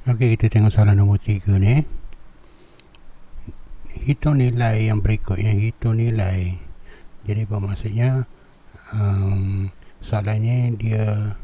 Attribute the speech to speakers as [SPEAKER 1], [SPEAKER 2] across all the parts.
[SPEAKER 1] Okey, kita tengok soalan nombor 3 ni. Hitung nilai yang berikutnya. Hitung nilai. Jadi bermaksudnya soalannya dia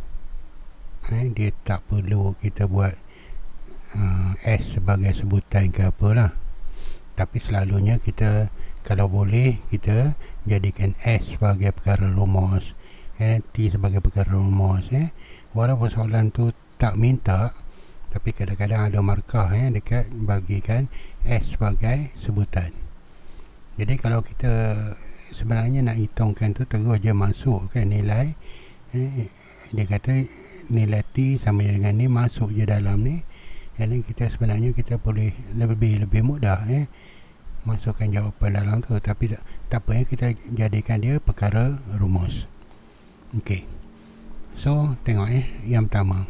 [SPEAKER 1] tak perlu kita buat S sebagai sebutan ke apalah. Tapi selalunya kita, kalau boleh, kita jadikan S sebagai perkara rumus, T sebagai perkara rumus. Walaupun soalan tu tak minta, tapi kadang-kadang ada markah dekat bagikan S sebagai sebutan. Jadi kalau kita sebenarnya nak hitungkan tu, terus je masuk kan nilai, dia kata nilai T sama dengan ni, masuk je dalam ni. Jadi kita sebenarnya kita boleh lebih mudah masukkan jawapan dalam tu. Tapi tak apa, kita jadikan dia perkara rumus. Okey, so tengok yang pertama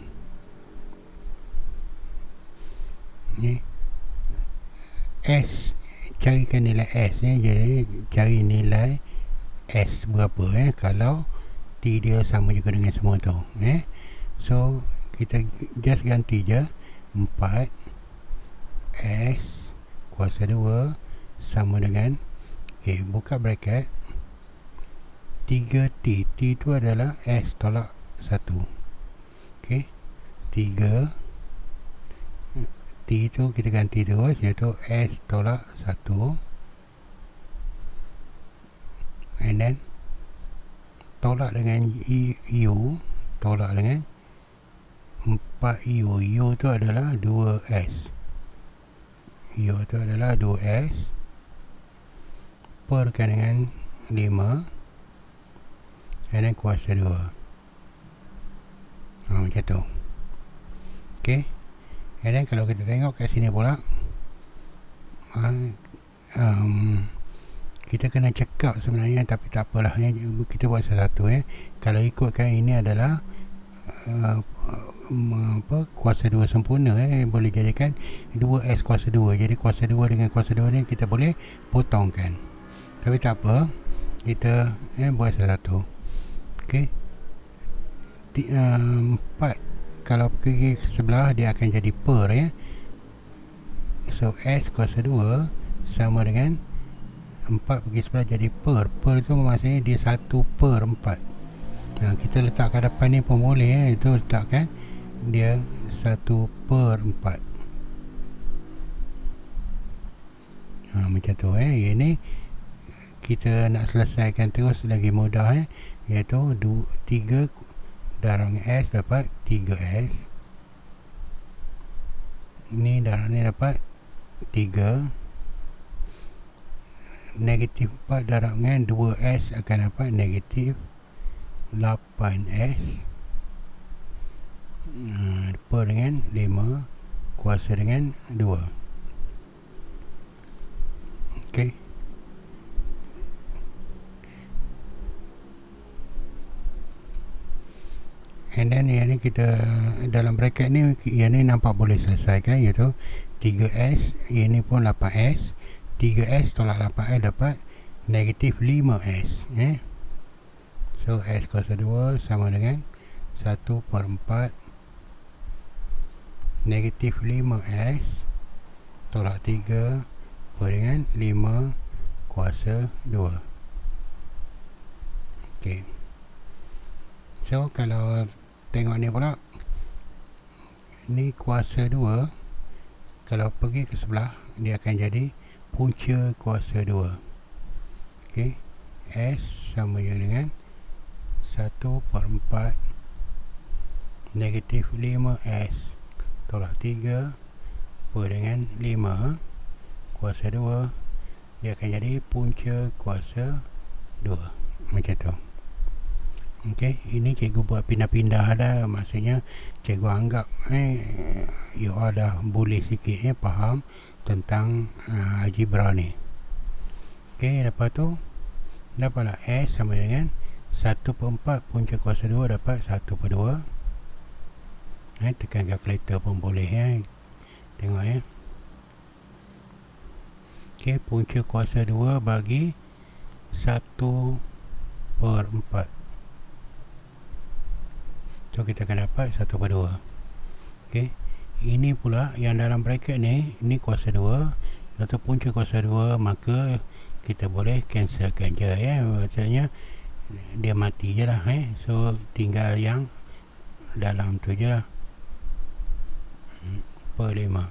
[SPEAKER 1] ni, S, carikan nilai S jadi cari nilai S berapa kalau T dia sama juga dengan semua tu. So kita just ganti je 4 S kuasa 2 sama dengan, buka bracket, 3T. T tu adalah S tolak 1. 3 T tu kita ganti terus, iaitu S tolak 1, and then tolak dengan U, tolak dengan 4U. U tu adalah 2S. U tu adalah 2S perkan dengan 5, and then kuasa 2. Macam tu. Okay, and then kalau kita tengok kat sini pula, kita kena cekap sebenarnya, tapi tak apalah, kita buat satu-satu. Kalau ikutkan ini adalah kuasa 2 sempurna, boleh jadikan 2S kuasa 2. Jadi kuasa 2 dengan kuasa 2 ni kita boleh potongkan, tapi tak apa, kita buat satu-satu. Okay, 4 kalau pergi ke sebelah dia akan jadi per. So S kuasa 2 sama dengan 4 pergi sebelah jadi per. Per tu maksudnya dia 1/4. Kita letak kat depan ni pun boleh. Itu letakkan dia 1/4. Macam tu. Ini kita nak selesaikan terus lagi mudah, iaitu 3 darab S dapat 3S. Ni darab ni dapat 3. Negatif 4 darab dengan 2S akan dapat negatif 8S. Per dengan 5 kuasa dengan 2. Okay, and then yang ni kita dalam bracket ni, yang ni nampak boleh selesaikan, iaitu 3S, yang ni pun 8S. 3S tolak 8S dapat negatif 5S. So S kuasa 2 sama dengan 1/4 negatif 5S tolak 3 per dengan 5 kuasa 2. Okay, so kalau tengok ni pula, ni kuasa 2, kalau pergi ke sebelah dia akan jadi punca kuasa 2. Okay, S sama je dengan 1/4 negatif 5S tolak 3 per dengan 5 kuasa 2, dia akan jadi punca kuasa 2. Macam tu. Okay, ini cikgu buat pindah-pindah dah. Maksudnya cikgu anggap you all dah boleh sikit faham tentang algebra ni. Okay, lepas tu dapatlah S sama dengan 1/4 punca kuasa 2 dapat 1/2. Tekan kalkulator pun boleh. Tengok Okay, punca kuasa 2 bagi 1/4. So kita akan dapat 1/2. Okay, Ini pula yang dalam bracket ni, ini kuasa 2 atau punca kuasa 2, maka kita boleh cancelkan je ya. Maksudnya dia mati je lah so tinggal yang dalam tu je lah per 5.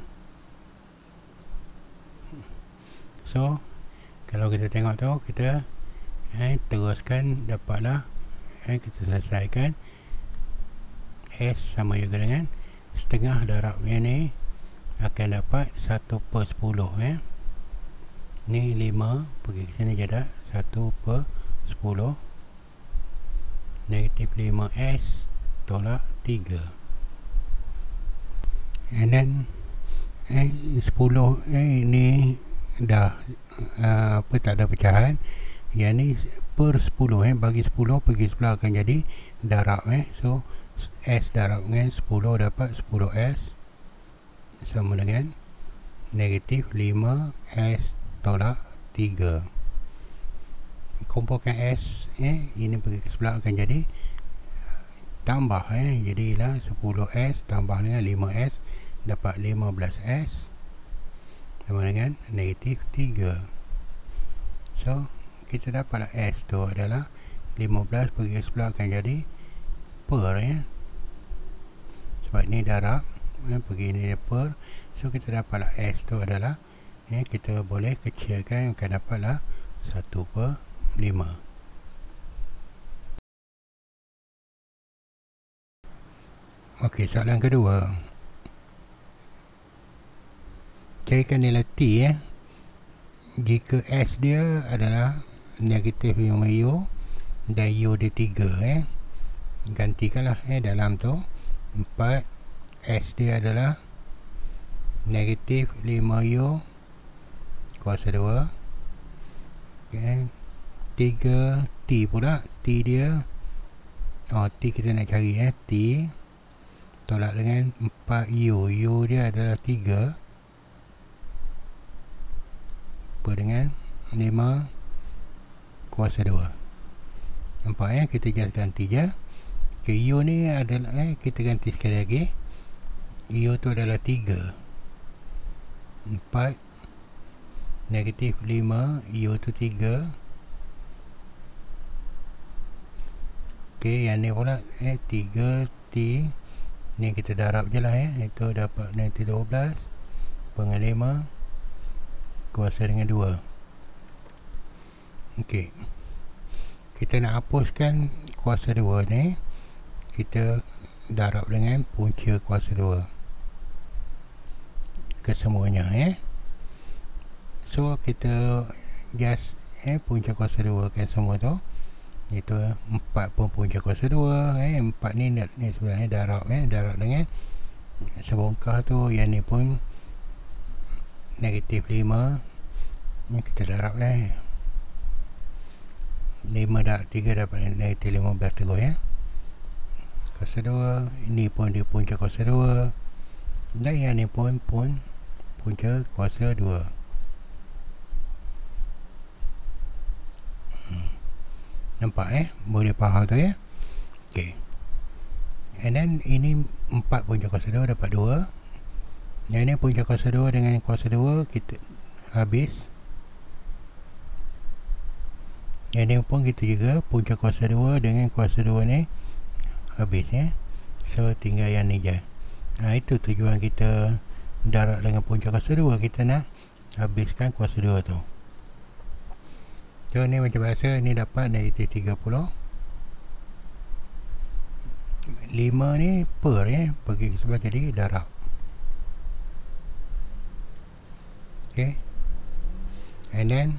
[SPEAKER 1] So kalau kita tengok tu, kita teruskan, dapatlah kita selesaikan S sama juga dengan setengah darabnya ni akan dapat 1/10 ni 5 pergi ke sini jadi 1/10 negatif 5S tolak 3, and then 10 ni dah tak ada pecahan. Yang ni per 10 bagi 10 pergi sebelah akan jadi darab so S darab dengan 10 dapat 10S sama dengan negatif 5S tolak 3. Kumpulkan S ini pergi ke sebelah akan jadi tambah jadilah 10S tambah dengan 5S dapat 15S sama dengan negatif 3. So kita dapatlah S tu adalah 15 pergi ke sebelah akan jadi per sebab ni darab pergi ni per, so kita dapatlah S tu adalah kita boleh kecilkan, akan dapatlah 1/5. Okey, soalan kedua, carikan nilai T jika S dia adalah negatif 5U dan U dia 3 gantikanlah dalam tu 4 S dia adalah negatif 5U kuasa 2 3 T pula, T dia T kita nak cari T tolak dengan 4U, U dia adalah 3 per dengan 5 kuasa 2. Nampak kita just ganti je. U ni adalah kita ganti sekali lagi. U tu adalah 3 4 negatif 5 U tu 3. yang ni pula 3 T ni kita darab je lah itu dapat negatif 12 dengan 5 kuasa dengan 2. kita nak hapuskan kuasa 2 ni, kita darab dengan punca kuasa 2 kesemuanya so kita just punca kuasa 2 kan semua tu, itu 4 pun punca kuasa 2 4 ni sebenarnya darab darab dengan sebongkah tu, yang ni pun negatif 5 ni kita darab 5 darab 3 dapat negatif 15 terus kuasa 2. Ini pun dia punca kuasa 2 dan yang ni pun punca kuasa 2. Nampak boleh faham tu and then ini 4 punca kuasa 2 dapat 2. Yang ni punca kuasa 2 dengan kuasa 2 kita habis. Yang ni pun kita juga punca kuasa 2 dengan kuasa 2 ni habis so tinggal yang ni je. Itu tujuan kita darab dengan punca kuasa 2, kita nak habiskan kuasa 2 tu. So ni macam biasa, ni dapat negatif 30. 5 ni per pergi ke sebelah jadi darab. And then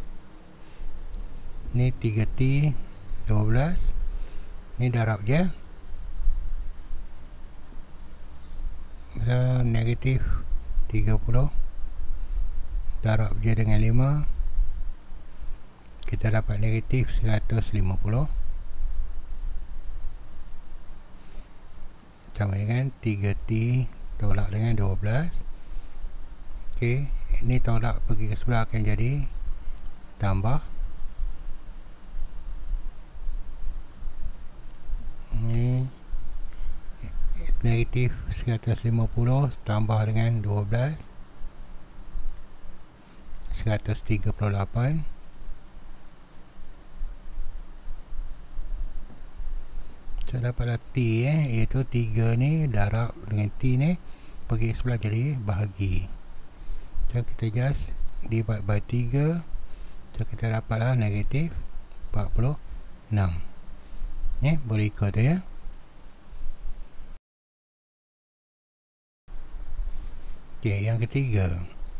[SPEAKER 1] ni 3T 12 ni darab je, so negatif 30 darab je dengan 5, kita dapat negatif 150 sama dengan 3T tolak dengan 12. Ni tolak pergi ke sebelah akan jadi tambah. Ni negatif 150 tambah dengan 12 138. So dapatlah T iaitu 3 ni darab dengan T ni pergi sebelah jadi bahagi. So kita just divide by 3. So kita dapatlah negatif 46. Boleh ikut tu ya. Okay, yang ketiga,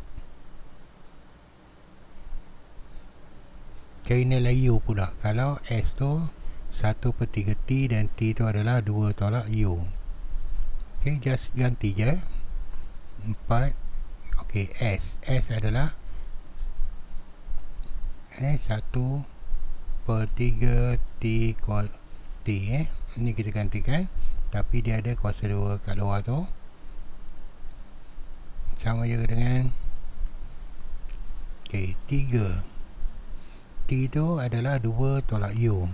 [SPEAKER 1] cari nilai U pula. Kalau S tu 1/3 T dan T tu adalah 2 tolak U. Okay, just ganti je 4. Okay, S adalah 1/3 T cos T. Ni kita gantikan, tapi dia ada kuasa 2 kat luar tu, sama juga dengan 3 T tu adalah 2 tolak U.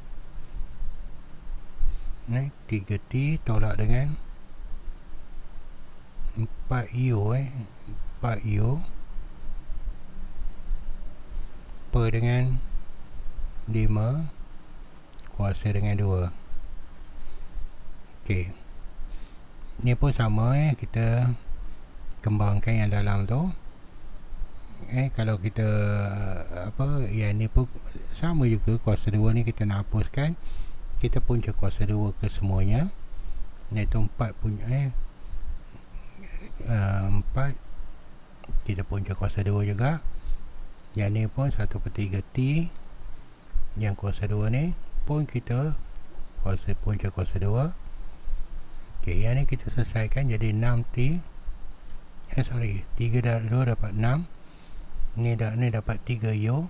[SPEAKER 1] 3T tolak dengan 4U 4U per dengan 5 kuasa dengan 2. Okay, ni pun sama kita kembangkan yang dalam tu. Kalau kita yang ni pun sama juga, kuasa 2 ni kita nak hapuskan, kita punca kuasa 2 ke semuanya, iaitu 4 punya 4 kita punca kuasa 2 juga. Yang ni pun 1/3 T, yang kuasa 2 ni pun kita punca kuasa 2. Okay, yang ni kita selesaikan jadi 6T. 3 darab 2 dapat 6. Ni dapat 3U.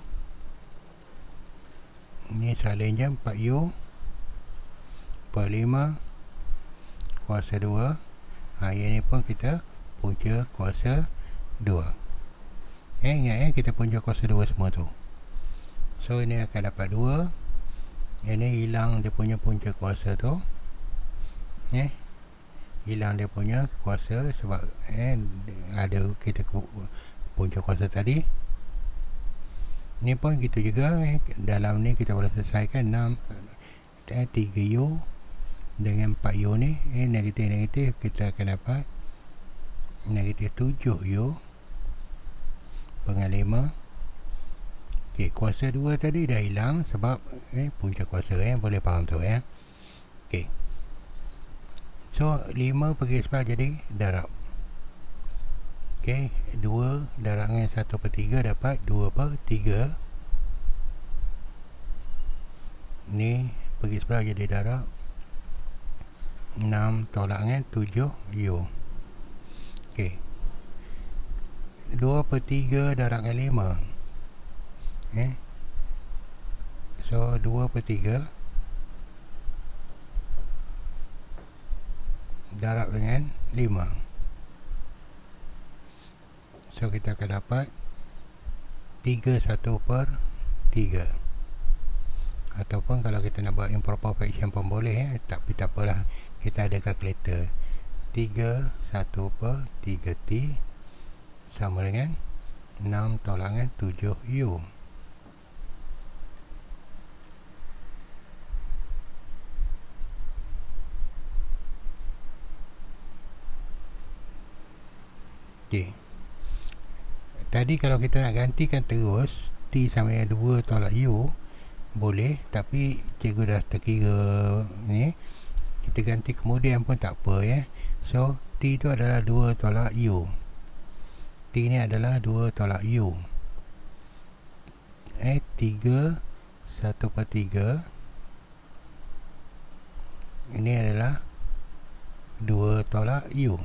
[SPEAKER 1] Ni salin je 4U per 5 kuasa 2. Yang ni pun kita punca kuasa 2. Ingat kita punca kuasa 2 semua tu. So ini akan dapat 2. Yang ni hilang dia punya punca kuasa tu. Hilang dia punya kuasa sebab ada kita punca kuasa tadi. Ni pun gitu juga. Dalam ni kita boleh selesaikan 3U dengan 4U ni. Negatif kita akan dapat negatif 7U dengan 5. Okay, kuasa 2 tadi dah hilang sebab punca kuasa. Boleh faham tu Okay, so 5 pergi sebelah jadi darab. Okay, 2 darab dengan 1/3 dapat 2/3. Ni pergi sebelah jadi darab 6 tolak dengan 7U. Okay, 2/3 darab dengan 5. So 2/3 darab dengan 5. So kita akan dapat 3/1/3. Ataupun kalau kita nak buat improper fraction pun boleh tapi tak apalah, kita ada kalkulator. 3/1/3T sama dengan 6 tolak dengan 7U. Okay, tadi kalau kita nak gantikan terus T sama dengan 2 tolak U boleh, tapi cikgu dah terkira ni, kita ganti kemudian pun tak apa So T tu adalah 2 tolak U. T ni adalah 2 tolak U. 3/1/3 ini adalah 2 tolak U.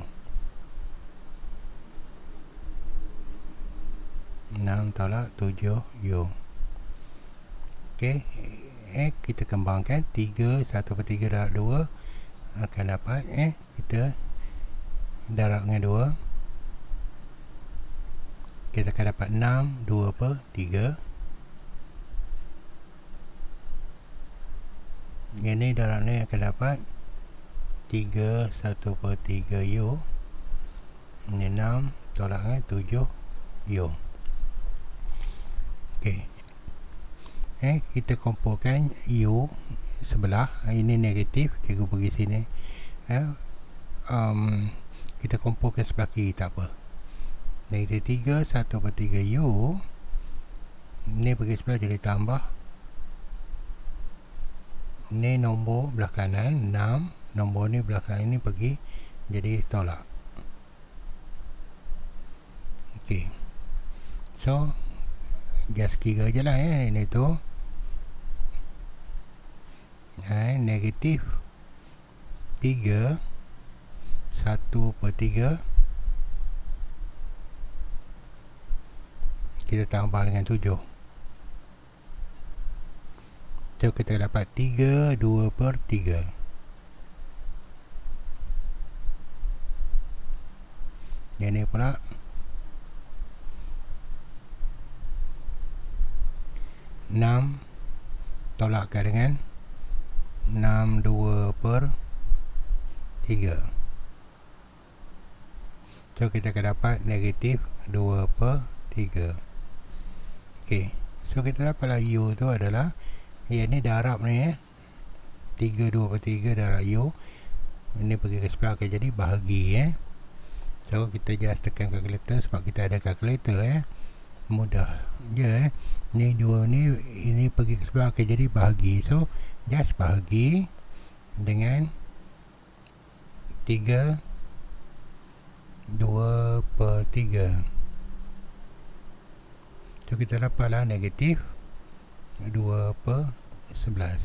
[SPEAKER 1] 6 tolak 7U. Okay, kita kembangkan 3/1/3 darab 2 akan dapat kita darab dengan 2, kita akan dapat 6 2/3. Yang ni darab ni akan dapat 3 1/3 U. Ini 6 tolak 7 U. Okey. Kita kumpulkan U sebelah. Ini negatif, cikgu pergi sini. Kita kumpulkan sebelah kiri, tak apa. Negatif 3 1/3 U. Ini pergi sebelah jadi tambah. Ini nombor belah kanan 6. Nombor ni belah kanan ni pergi jadi tolak. Okey. So just kira je lah ini tu. Negatif 3 1/3 kita tambah dengan 7. So kita dapat 3 2/3. Yang ni pula enam tolakkan dengan 6 2/3. So kita akan dapat negatif 2/3. Okey, so kita dapatlah U tu adalah yang ni darab ni 3 2/3 darab U. Ini pergi ke sebelah akan jadi bahagi. So kita just tekan kalkulator sebab kita ada kalkulator. Mudah je. Ni dua ni, ini pergi ke sebelah akan jadi bahagi. So just bahagi dengan 3 2/3. So kita dapatlah negatif 2/11.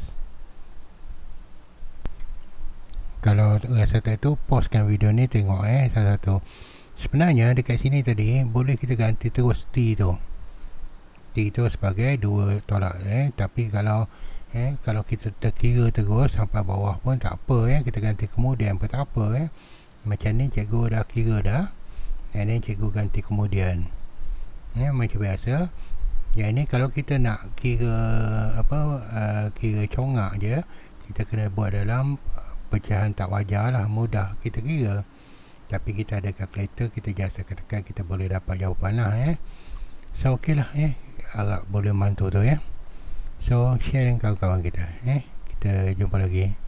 [SPEAKER 1] Kalau rasa tak tu, pauskan video ni, tengok satu-satu. Sebenarnya dekat sini tadi boleh kita ganti terus T tu. T tu sebagai 2 tolak. Tapi kalau kita terkira terus sampai bawah pun tak apa. Kita ganti kemudian pun tak apa. Macam ni cikgu dah kira dah. Yang ni cikgu ganti kemudian. Macam biasa. Yang ni kalau kita nak kira kira congak je, kita kena buat dalam pecahan tak wajar lah. Mudah kita kira. Tapi kita ada kalkulator, kita just tekan, kita boleh dapat jawapan lah. So ok lah. Harap boleh bantu tu. So share dengan kawan-kawan kita. Kita jumpa lagi.